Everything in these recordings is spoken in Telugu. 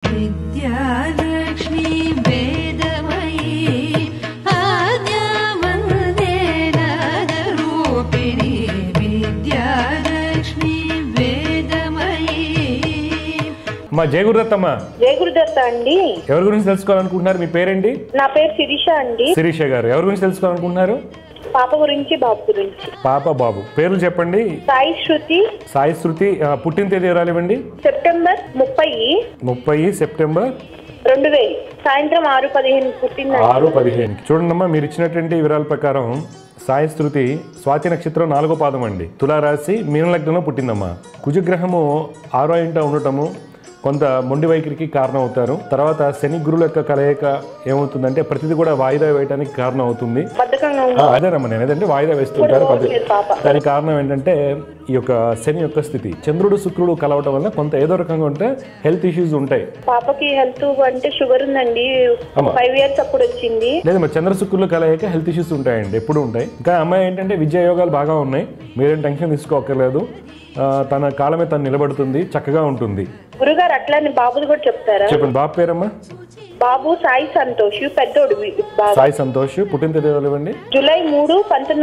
విద్యాలక్ష్మి వేదమయీ ఆద్యావందే నాదరూపిణి విద్యాలక్ష్మి వేదమయీ. మా జయ గురుదత్తమ్మ. జయ గురుదత్త అండి. ఎవరి గురించి తెలుసుకోవాలనుకుంటున్నారు? మీ పేరేంటి? నా పేరు శిరీష అండి. శిరీష గారు ఎవరి గురించి తెలుసుకోవాలనుకుంటున్నారు? పాప గురించి, బాబు గురించి. పాప బాబు పేర్లు చెప్పండి. సాయి శృతి. సాయి శృతి. పుట్టిన తేదీ వివరాలు ఇవ్వండి. సెప్టెంబర్ 30 సెప్టెంబర్ 2000 సాయంత్రం 6:15 పుట్టింది. 6:15. చూడండమ్మా, మీరు ఇచ్చినటువంటి వివరాల ప్రకారం సాయి శృతి స్వాతి నక్షత్రం 4వ పాదం అండి. తులారాశి మీన లగ్నంలో పుట్టిందమ్మా. కుజగ్రహము 6వ ఇంట ఉండటము కొంత మొండి వైఖరికి కారణం అవుతారు. తర్వాత శని గురువుల యొక్క కలయిక ఏమవుతుందంటే ప్రతిదీ కూడా వాయిదా వేయడానికి కారణం అవుతుంది. అదేనమ్మా, నేను ఏదంటే వాయిదా వేస్తుంటారు. దానికి కారణం ఏంటంటే ఈ యొక్క శని యొక్క స్థితి. చంద్రుడు శుక్రుడు కలవటం వల్ల కొంత ఏదో రకంగా ఉంటే హెల్త్ ఇష్యూస్ ఉంటాయి. పాపకి హెల్త్ అంటే షుగర్ ఉందండి. 5 years అప్పుడు వచ్చింది. లేదమ్మా, చంద్ర శుక్రులు కలయిక హెల్త్ ఇష్యూస్ ఉంటాయండి, ఎప్పుడు ఉంటాయి. ఇంకా అమ్మాయి ఏంటంటే విద్యా యోగాలు బాగా ఉన్నాయి. మీరేం టెన్షన్ తీసుకోక్కర్లేదు. తన కాలమే తను నిలబడుతుంది, చక్కగా ఉంటుంది. గురుగారు అట్లానే బాబుది కూడా చెప్తారా? చెప్పండి. బాబు పేరమ్మా? బాబు సాయి సంతోష్, పెద్దోడు. సాయి సంతోష్. పుట్టిన తేదీ ఇవ్వండి. జూలై 3,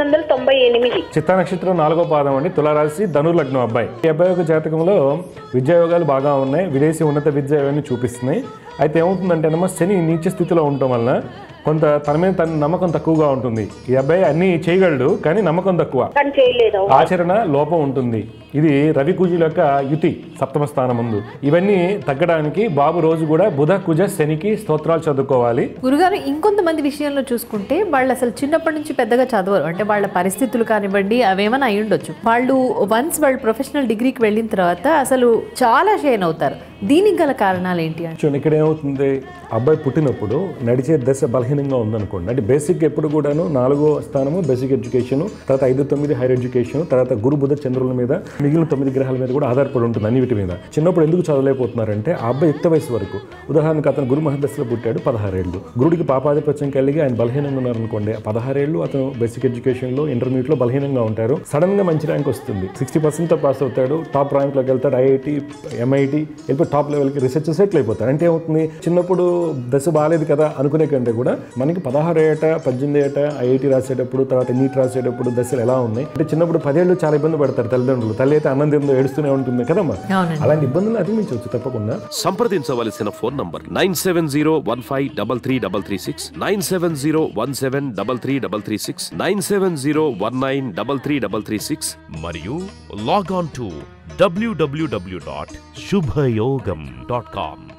1998. చిత్తా నక్షత్రం 4వ పాదం అండి. తులారాశి ధనుర్ లగ్నం అబ్బాయి. ఈ అబ్బాయి యొక్క జాతకంలో విద్యాయోగాలు బాగా ఉన్నాయి. విదేశీ ఉన్నత విద్య ఇవన్నీ చూపిస్తున్నాయి. అయితే ఏమవుతుందంటేనమ్మా, శని నీచ స్థితిలో ఉండటం వల్ల కొంత తన మీద తన నమ్మకం తక్కువగా ఉంటుంది. ఈ అబ్బాయి అన్ని చేయగలడు, కానీ నమ్మకం తక్కువ, ఆచరణ లోపం ఉంటుంది. ఇది రవి కుజుల యొక్క యుతి, 7వ స్థానం ముందు. ఇవన్నీ తగ్గడానికి బాబు రోజు కూడా బుధ కుజ శనికి స్తోత్రాలు చదువుకోవాలి. గురుగారు, ఇంకొంతమంది విషయంలో చూసుకుంటే వాళ్ళు అసలు చిన్నప్పటి నుంచి పెద్దగా చదవరు. అంటే వాళ్ళ పరిస్థితులు కానివ్వండి అవేమైనా అయి ఉండొచ్చు. వాళ్ళు వన్స్ వాళ్ళు ప్రొఫెషనల్ డిగ్రీకి వెళ్ళిన తర్వాత అసలు చాలా షైన్ అవుతారు. దీనికి గల కారణాలు ఏంటి అంటే ఇక్కడ ఏమవుతుంది, అబ్బాయి పుట్టినప్పుడు నడిచే దశ బలహీనంగా ఉందనుకోండి. అంటే బేసిక్ ఎప్పుడు కూడాను 4వ స్థానము బేసిక్ ఎడ్యుకేషన్, తర్వాత 5, 9 హైయర్ ఎడ్యుకేషన్, తర్వాత గురు బుధ చంద్రుల మీద మిగిలిన 9 గ్రహాల మీద కూడా ఆధారపడి ఉంటుంది అన్నిటి మీద. చిన్నప్పుడు ఎందుకు చదవలేకపోతున్నారంటే ఆ అబ్బాయి యుక్త వయసు వరకు, ఉదాహరణకు అతను గురు మహదశలో పుట్టాడు, 16 ఏళ్ళు. గురుడికి పాపాధిపత్యం కలిగి ఆయన బలహీనంగా ఉన్నారనుకోండి, 16 ఏళ్ళు అతను బేసిక్ ఎడ్యుకేషన్లో ఇంటర్మీడియట్లో బలహీనంగా ఉంటారు. సడన్ గా మంచి ర్యాంక్ వస్తుంది, 60% పాస్ అవుతాడు, టాప్ ర్యాంక్లోకి వెళ్తాడు, ఐఐటి MIT వెళ్ళిపోయి టాప్ లెవెల్కి రీసెర్చ్ సెటిల్ అయిపోతాడు. అంటే ఏమవుతుంది, చిన్నప్పుడు దశ బాగాలేదు కదా అనుకునే కంటే కూడా మనకి 16 ఏట 18 ఏట ఐఐటి రాసేటప్పుడు, తర్వాత నీట్ రాసేటప్పుడు దశలు ఎలా ఉన్నాయి అంటే చిన్నప్పుడు 10 ఏళ్ళు చాలా ఇబ్బంది పడతారు తల్లిదండ్రులు. తల్లి అయితే అన్నం తిందో ఏడుస్తూనే ఉంటుంది కదమ్మా. అలాంటి ఇబ్బందులు అధిగమించవచ్చు తప్పకుండా. సంప్రదించవలసిన ఫోన్ నంబర్ 9701533336, 9701733336, 9701933336 మరియు లాగ్ ఆన్ టు www.shubhayogam.com.